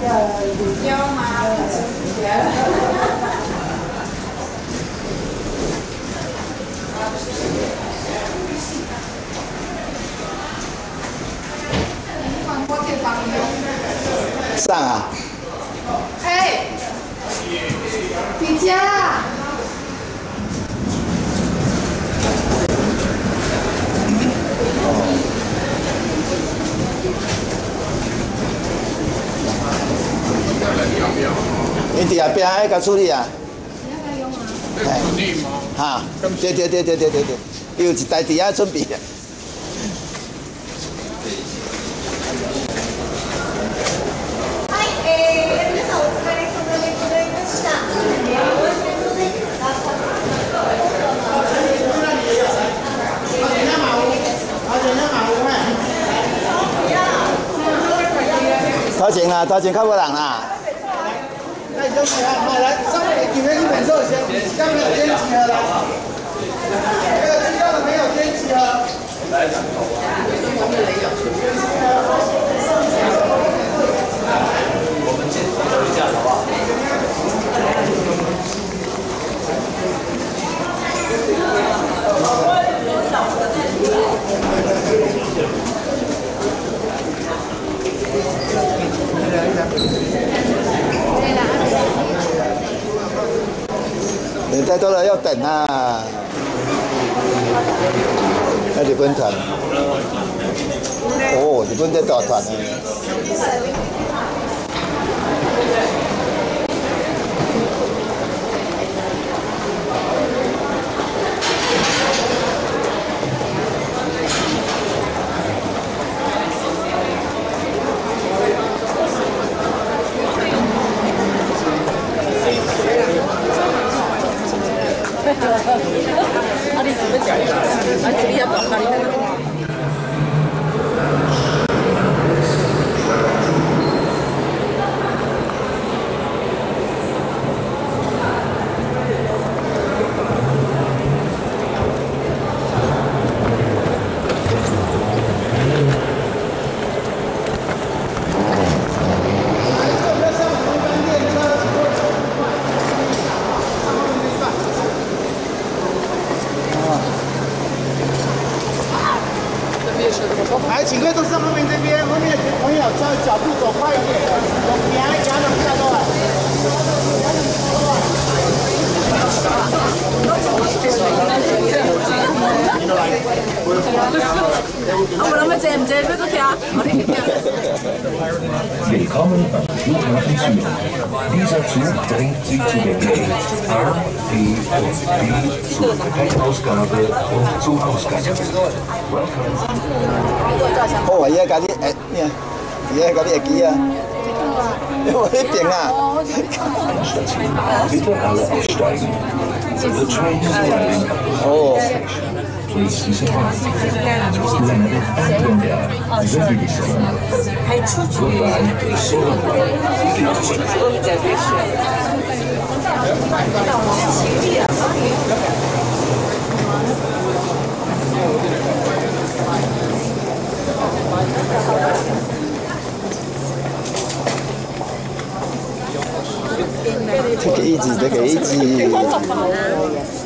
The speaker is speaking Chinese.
腰吗？ 上啊！ 哎，迪迦。 你伫后壁爱甲处理啊？哎，哈，对，伊有一台伫遐准备。 皆さんお疲れ様でございました。 头前啦，头前较无人啦。 那你就来，上面里面一本寿先，要没有先集合来，没有知道的没有先集合。来， 我们先走一下，好不好？ 人太多了要等啊！那日本团，哦，日本这大团呢。 来，请各位都上后面这边，后面的朋友稍微脚步走快一点，走平安，给他们下过来。 我諗借唔借俾都聽？ Willkommen am Flughafen Zürich. Dieser Zug bringt Sie zu den Gates A, B und B zur Gepäckausgabe und zum Ausgang. Welcome. 哦，伊甲你伊甲你会记啊？我迄边啊。 Bitte alle aussteigen. The train is arriving at the Oh. station. Please disembark. Splendid and tender. Very soon. Goodbye. So take it easy, take it easy.